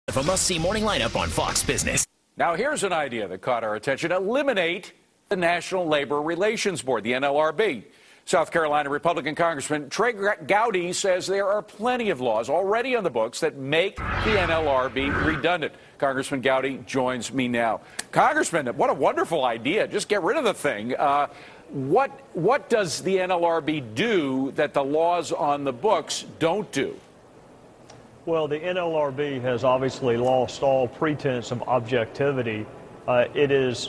A must-see morning lineup on Fox Business. Now, here's an idea that caught our attention. Eliminate the National Labor Relations Board, the NLRB. South Carolina Republican Congressman Trey Gowdy says there are plenty of laws already on the books that make the NLRB redundant. Congressman Gowdy joins me now. Congressman, what a wonderful idea. Just get rid of the thing. What does the NLRB do that the laws on the books don't do? Well, the NLRB has obviously lost all pretense of objectivity. It is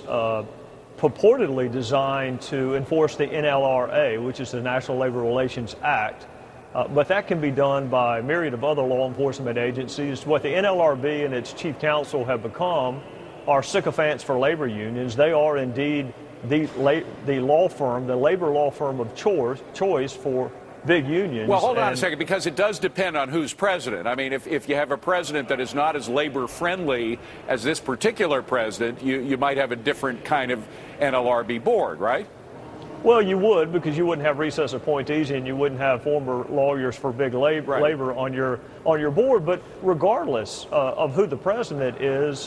purportedly designed to enforce the NLRA, which is the National Labor Relations Act. But that can be done by a myriad of other law enforcement agencies. What the NLRB and its chief counsel have become are sycophants for labor unions. They are indeed the law firm, the labor law firm of choice for big unions. Well, hold on a second, because it does depend on who's president. I mean, if you have a president that is not as labor-friendly as this particular president, you might have a different kind of NLRB board, right? Well, you would, because you wouldn't have recess appointees and you wouldn't have former lawyers for big labor on your board. But regardless of who the president is,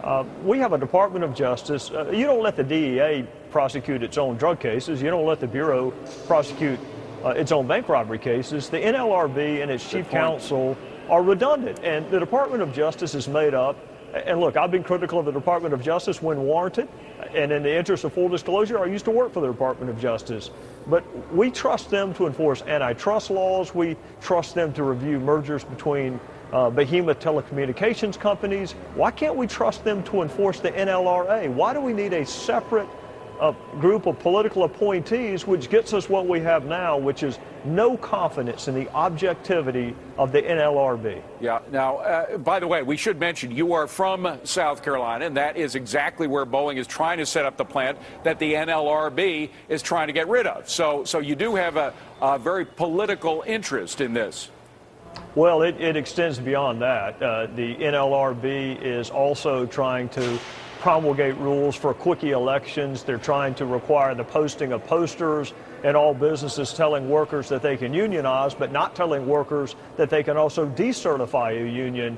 we have a Department of Justice. You don't let the DEA prosecute its own drug cases. You don't let the Bureau prosecute its own bank robbery cases. The NLRB and its chief counsel are redundant, and the Department of Justice is made up. And look, I've been critical of the Department of Justice when warranted, and in the interest of full disclosure, I used to work for the Department of Justice. But we trust them to enforce antitrust laws. We trust them to review mergers between behemoth telecommunications companies. Why can't we trust them to enforce the NLRA? Why do we need a separate group of political appointees, which gets us what we have now, which is no confidence in the objectivity of the NLRB? Yeah. Now, by the way, we should mention you are from South Carolina, and that is exactly where Boeing is trying to set up the plant that the NLRB is trying to get rid of. So you do have a very political interest in this. Well, it extends beyond that. The NLRB is also trying to promulgate rules for quickie elections. They're trying to require the posting of posters in all businesses telling workers that they can unionize, but not telling workers that they can also decertify a union.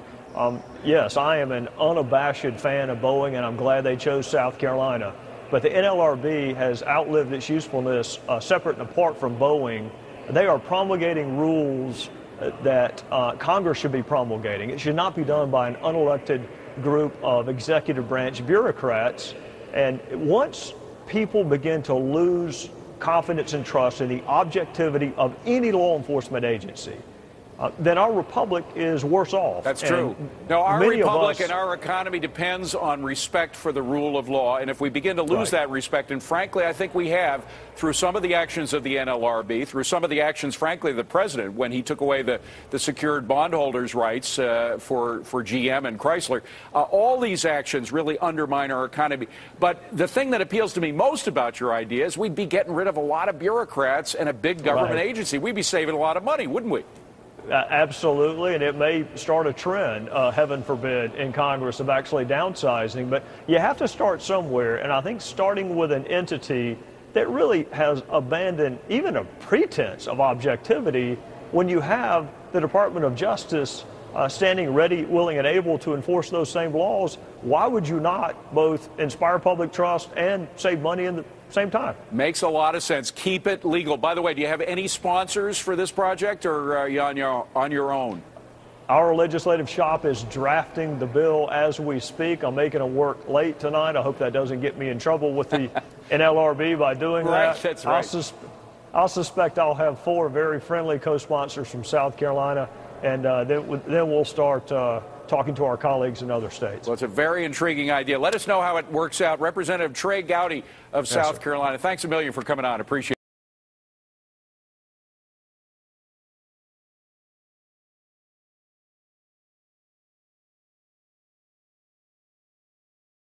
Yes, I am an unabashed fan of Boeing, and I'm glad they chose South Carolina. But the NLRB has outlived its usefulness separate and apart from Boeing. They are promulgating rules that Congress should be promulgating. It should not be done by an unelected group of executive branch bureaucrats. And once people begin to lose confidence and trust in the objectivity of any law enforcement agency, then our republic is worse off. That's true. No, our republic and our economy depends on respect for the rule of law. And if we begin to lose that respect, and frankly, I think we have, through some of the actions of the NLRB, through some of the actions, frankly, of the president when he took away the secured bondholders' rights for GM and Chrysler, all these actions really undermine our economy. But the thing that appeals to me most about your idea is we'd be getting rid of a lot of bureaucrats and a big government agency. We'd be saving a lot of money, wouldn't we? Absolutely, and it may start a trend, heaven forbid, in Congress of actually downsizing. But you have to start somewhere, and I think starting with an entity that really has abandoned even a pretense of objectivity, when you have the Department of Justice standing ready, willing, and able to enforce those same laws, why would you not both inspire public trust and save money in the same time? Makes a lot of sense. Keep it legal. By the way, do you have any sponsors for this project, or are you on your own? Our legislative shop is drafting the bill as we speak. I'm making them work late tonight. I hope that doesn't get me in trouble with the NLRB by doing that. That's right. I'll suspect I'll have 4 very friendly co-sponsors from South Carolina, and then we'll start talking to our colleagues in other states. Well, it's a very intriguing idea. Let us know how it works out. Representative Trey Gowdy of South Carolina, thanks a million for coming on. Appreciate it.